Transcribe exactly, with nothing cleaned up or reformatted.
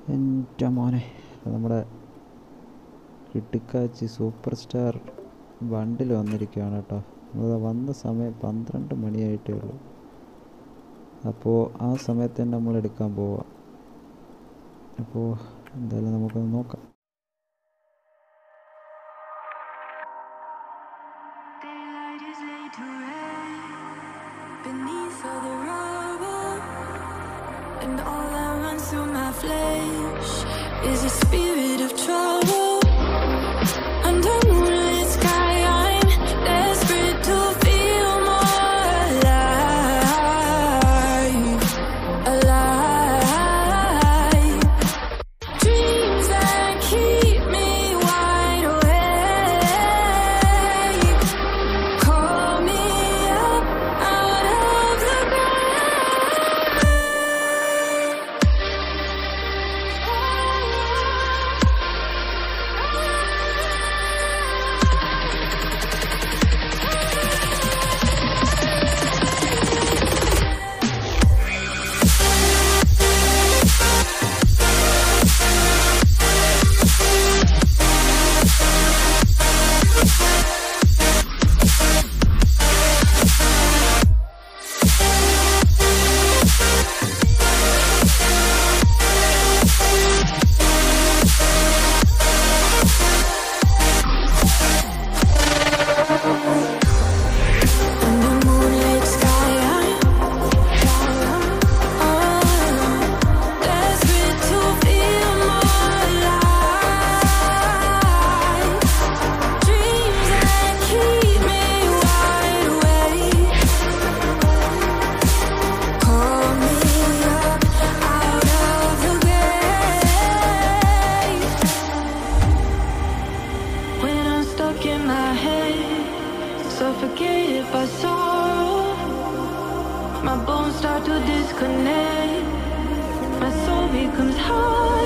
എൻ്റെ മോനെ, നമ്മുടെ കിട്ടിക്കാച്ചി സൂപ്പർ സ്റ്റാർ ബണ്ടിൽ വന്നിരിക്കുകയാണ് കേട്ടോ. അത് വന്ന സമയം പന്ത്രണ്ട് മണിയായിട്ടേ ഉള്ളൂ. അപ്പോൾ ആ സമയത്ത് തന്നെ നമ്മൾ എടുക്കാൻ പോവാം. അപ്പോൾ എന്തായാലും നമുക്കൊന്ന് നോക്കാം. And all that runs through my flesh is a spirit of trouble. Under moonlit sky, I'm desperate to feel more alive, alive. Dreams that keep me wide awake, call me up out of the suffocated by sorrow. My bones start to disconnect. My soul becomes hard.